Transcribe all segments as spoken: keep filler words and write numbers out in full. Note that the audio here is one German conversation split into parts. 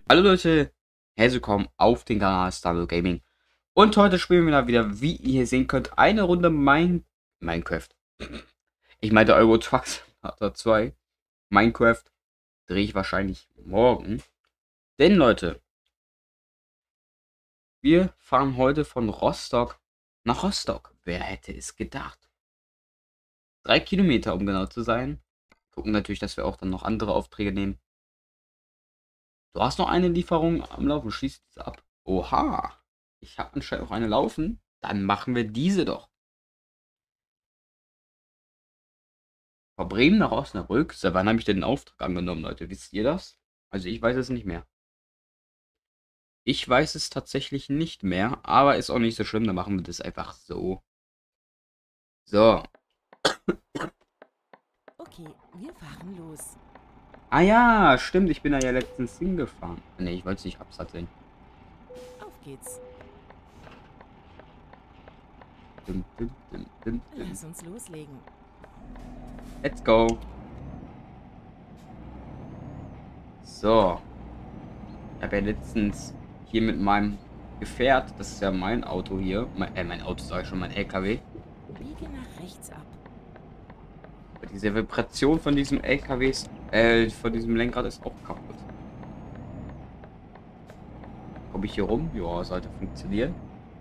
Hallo Leute, herzlich willkommen auf den Kanal Starville Gaming. Und heute spielen wir wieder, wie ihr hier sehen könnt, eine Runde Mine Minecraft. Ich meinte Euro Truck Simulator zwei. Minecraft drehe ich wahrscheinlich morgen. Denn Leute, wir fahren heute von Rostock nach Rostock. Wer hätte es gedacht? Drei Kilometer, um genau zu sein. Gucken natürlich, dass wir auch dann noch andere Aufträge nehmen. Du hast noch eine Lieferung am Laufen. Schließ diese ab. Oha. Ich habe anscheinend auch eine laufen. Dann machen wir diese doch. Von Bremen nach Osnabrück. Seit wann habe ich denn den Auftrag angenommen, Leute? Wisst ihr das? Also ich weiß es nicht mehr. Ich weiß es tatsächlich nicht mehr. Aber ist auch nicht so schlimm. Dann machen wir das einfach so. So. Okay, wir fahren los. Ah ja, stimmt. Ich bin da ja letztens hingefahren. Ne, ich wollte es nicht absatteln. Auf geht's. Dum, dum, dum, dum, dum. Lass uns loslegen. Let's go. So. Ich habe ja letztens hier mit meinem Gefährt, das ist ja mein Auto hier, mein, äh, mein Auto sage ich schon, mein L K W. Biege nach rechts ab. Diese Vibration von diesem L K Ws, äh, von diesem Lenkrad ist auch kaputt. Komme ich hier rum? Ja, sollte funktionieren.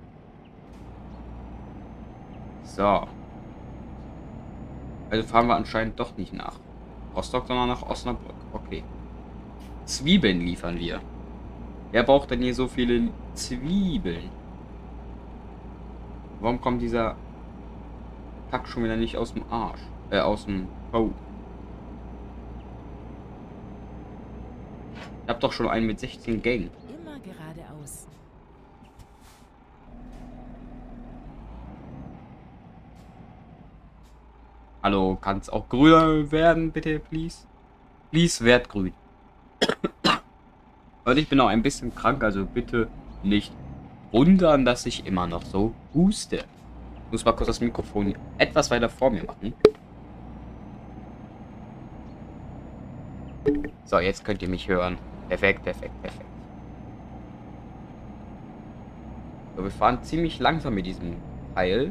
So. Also fahren wir anscheinend doch nicht nach Rostock, sondern nach Osnabrück. Okay. Zwiebeln liefern wir. Wer braucht denn hier so viele Zwiebeln? Warum kommt dieser Kack schon wieder nicht aus dem Arsch? Äh, aus dem... Oh. Ich hab doch schon einen mit sechzehn Gang. Immer geradeaus. Hallo, kann es auch grüner werden, bitte, please? Please, werd grün. Und ich bin auch ein bisschen krank, also bitte nicht wundern, dass ich immer noch so huste. Ich muss mal kurz das Mikrofon etwas weiter vor mir machen. So, jetzt könnt ihr mich hören. Perfekt, perfekt, perfekt. So, wir fahren ziemlich langsam mit diesem Teil.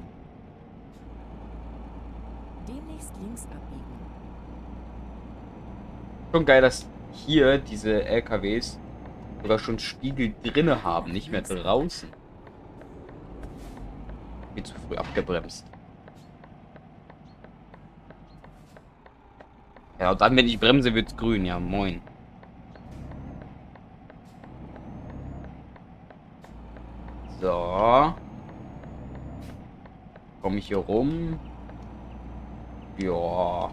Demnächst links abbiegen. Schon geil, dass hier diese L K Ws sogar schon Spiegel drinne haben, nicht mehr draußen. Viel zu früh abgebremst. Ja, und dann, wenn ich bremse, wird's grün. Ja, moin. So. Komme ich hier rum? Ja.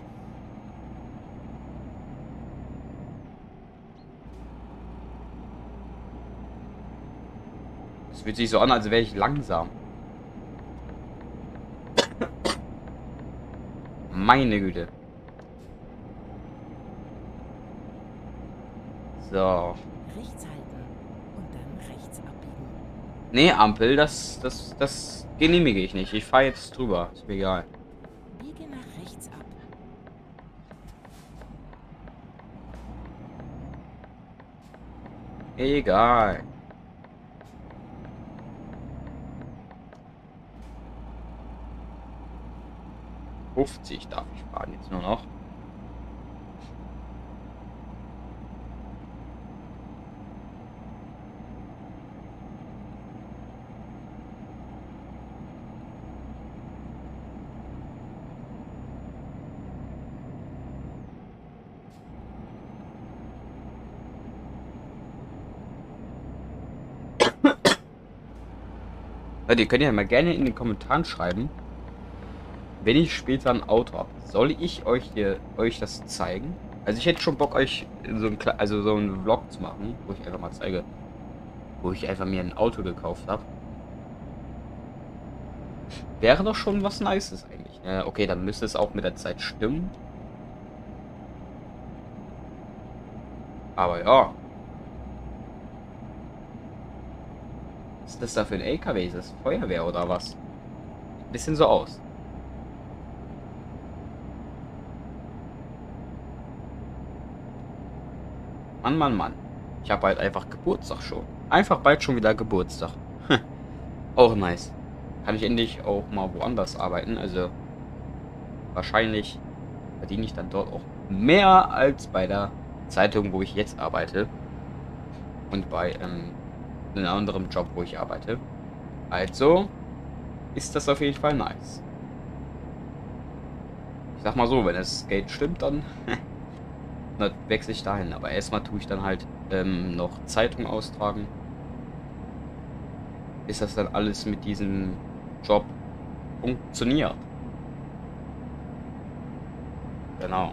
Es fühlt sich so an, als wäre ich langsam. Meine Güte. So. Rechts halten und dann rechts abbiegen. Nee, Ampel, das, das, das genehmige ich nicht. Ich fahre jetzt drüber. Ist mir egal. Biege nach rechts ab. Egal. fünfzig darf ich fahren jetzt nur noch. Leute, ihr könnt ja mal gerne in den Kommentaren schreiben, wenn ich später ein Auto habe. Soll ich euch hier euch das zeigen? Also ich hätte schon Bock, euch so ein Kle- also so einen Vlog zu machen, wo ich einfach mal zeige, wo ich einfach mir ein Auto gekauft habe. Wäre doch schon was Nices eigentlich. Ja, okay, dann müsste es auch mit der Zeit stimmen. Aber ja. Was ist das da für ein L K W? Ist das Feuerwehr oder was? Bisschen so aus. Mann, Mann, Mann. Ich habe halt einfach Geburtstag schon. Einfach bald schon wieder Geburtstag. Auch nice. Kann ich endlich auch mal woanders arbeiten. Also wahrscheinlich verdiene ich dann dort auch mehr als bei der Zeitung, wo ich jetzt arbeite. Und bei ähm, einem anderen Job, wo ich arbeite. Also ist das auf jeden Fall nice. Ich sag mal so, wenn das Geld stimmt, dann, dann wechsle ich dahin. Aber erstmal tue ich dann halt ähm, noch Zeitung austragen. Bis das dann alles mit diesem Job funktioniert. Genau.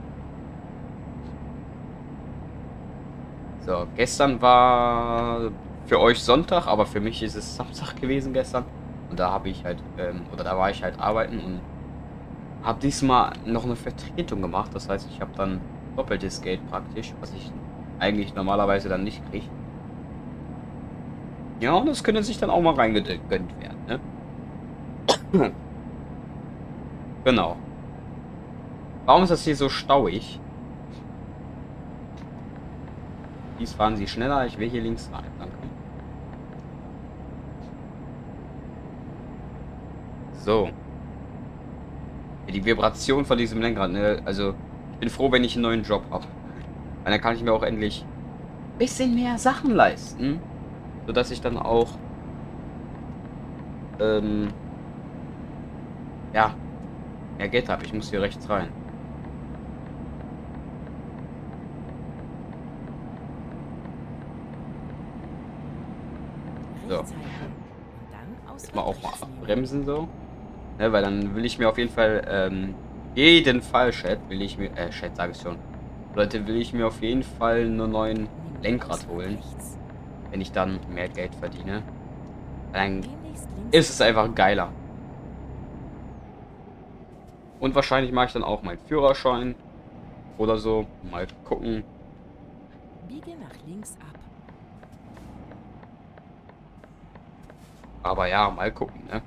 So, gestern war für euch Sonntag, aber für mich ist es Samstag gewesen gestern. Und da habe ich halt, ähm, oder da war ich halt arbeiten und habe diesmal noch eine Vertretung gemacht. Das heißt, ich habe dann doppeltes Geld praktisch, was ich eigentlich normalerweise dann nicht kriege. Ja, und das könnte sich dann auch mal reingegönnt werden, ne? Genau. Warum ist das hier so stauig? Dies fahren Sie schneller, ich will hier links rein. Danke. So. Die Vibration von diesem Lenkrad, ne? Also, ich bin froh, wenn ich einen neuen Job habe. Weil dann kann ich mir auch endlich ein bisschen mehr Sachen leisten. Sodass ich dann auch ähm, ja, mehr Geld habe. Ich muss hier rechts rein. So. Jetzt mal auch mal abbremsen so. Ne, weil dann will ich mir auf jeden Fall ähm, jeden Fall, Chat, will ich mir, äh, Chat sage ich schon. Leute, will ich mir auf jeden Fall einen neuen Lenkrad holen. Wenn ich dann mehr Geld verdiene. Dann ist es einfach geiler. Und wahrscheinlich mache ich dann auch meinen Führerschein. Oder so. Mal gucken. Biege nach links ab. Aber ja, mal gucken, ne?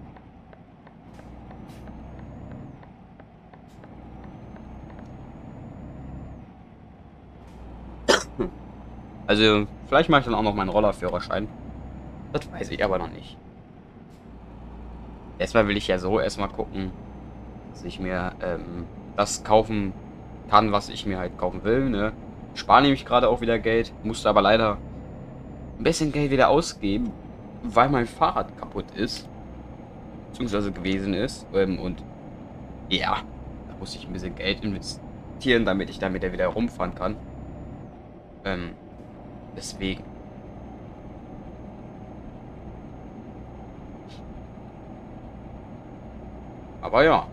Also, vielleicht mache ich dann auch noch meinen Rollerführerschein. Das weiß ich aber noch nicht. Erstmal will ich ja so erstmal gucken, dass ich mir ähm, das kaufen kann, was ich mir halt kaufen will, ne? Ich spare nämlich gerade auch wieder Geld, musste aber leider ein bisschen Geld wieder ausgeben, weil mein Fahrrad kaputt ist. Beziehungsweise gewesen ist. Ähm, und ja, da musste ich ein bisschen Geld investieren, damit ich damit wieder rumfahren kann. Ähm, deswegen. Aber ja.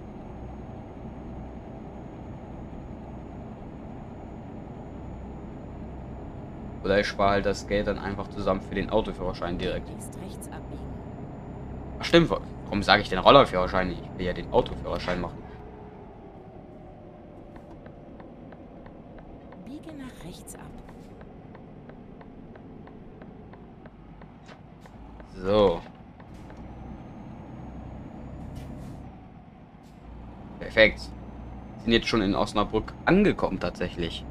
Oder ich spare halt das Geld dann einfach zusammen für den Autoführerschein direkt. Links rechts abbiegen. Ach stimmt, warum sage ich den Rollerführerschein nicht? Ich will ja den Autoführerschein machen. Biege nach rechts ab. So. Perfekt. Sind jetzt schon in Osnabrück angekommen tatsächlich.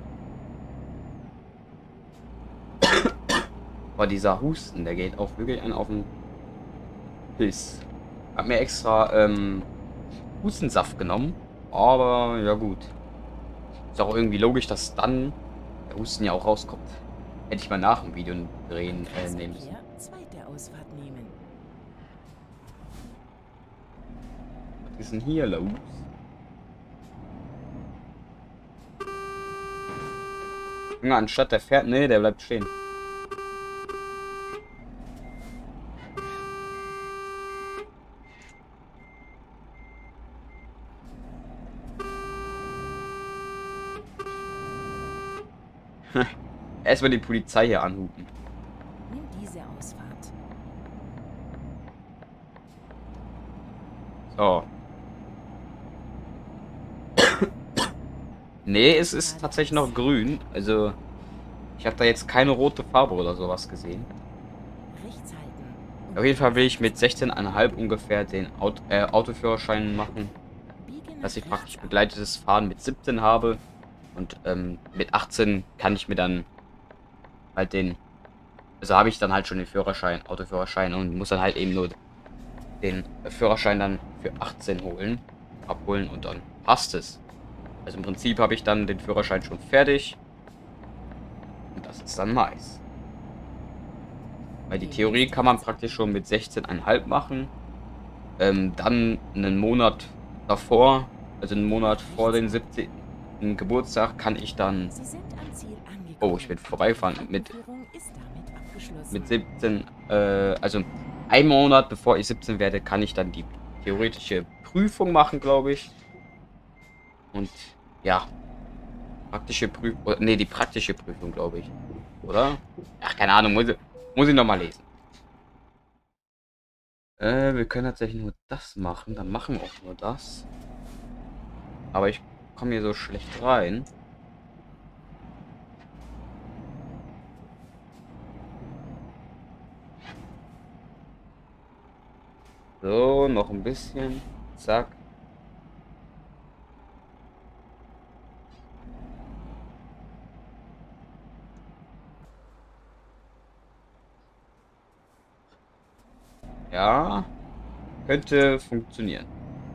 Aber dieser Husten, der geht auch wirklich einen auf den Piss. Hab mir extra ähm, Hustensaft genommen. Aber ja gut. Ist auch irgendwie logisch, dass dann der Husten ja auch rauskommt. Hätte ich mal nach dem Video drehen äh, nehmen müssen. Zweite Ausfahrt nehmen. Was ist denn hier los? Junge, anstatt der fährt, nee, der bleibt stehen. Erstmal die Polizei hier anhupen. Nimm diese Ausfahrt. So. Nee, es ist tatsächlich noch grün. Also, ich habe da jetzt keine rote Farbe oder sowas gesehen. Rechts halten. Auf jeden Fall will ich mit sechzehn Komma fünf ungefähr den Auto, äh, Autoführerschein machen. Biege nach Dass ich rechts praktisch ab. begleitetes Fahren mit siebzehn habe. Und ähm, mit achtzehn kann ich mir dann halt den, also habe ich dann halt schon den Führerschein, Autoführerschein und muss dann halt eben nur den Führerschein dann für achtzehn holen, abholen und dann passt es. Also im Prinzip habe ich dann den Führerschein schon fertig und das ist dann nice. Weil die Theorie kann man praktisch schon mit sechzehn Komma fünf machen. Ähm, dann einen Monat davor, also einen Monat vor den siebzehnten Geburtstag, kann ich dann... Oh, ich bin vorbeigefahren. Mit, mit siebzehn, äh, also ein Monat bevor ich siebzehn werde, kann ich dann die theoretische Prüfung machen, glaube ich. Und ja, praktische Prüfung, ne, die praktische Prüfung, glaube ich. Oder? Ach, keine Ahnung, muss ich, muss ich nochmal lesen. Äh, wir können tatsächlich nur das machen. Dann machen wir auch nur das. Aber ich komme hier so schlecht rein. So, noch ein bisschen. Zack. Ja, könnte funktionieren.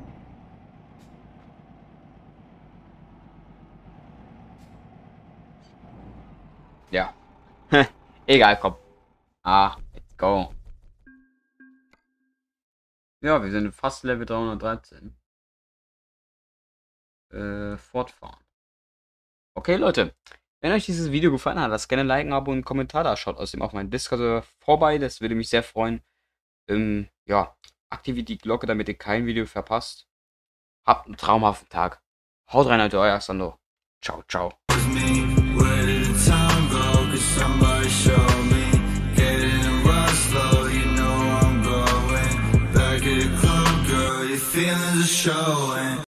Ja. Egal, komm. Ah, let's go. Ja, wir sind fast Level dreihundertdreizehn. Äh, fortfahren. Okay, Leute. Wenn euch dieses Video gefallen hat, lasst gerne ein Like, ein Abo und einen Kommentar da. Schaut außerdem auf meinen Discord vorbei. Das würde mich sehr freuen. Ähm, ja, aktiviert die Glocke, damit ihr kein Video verpasst. Habt einen traumhaften Tag. Haut rein, Leute, euer Sando. Ciao, ciao. Feeling the show.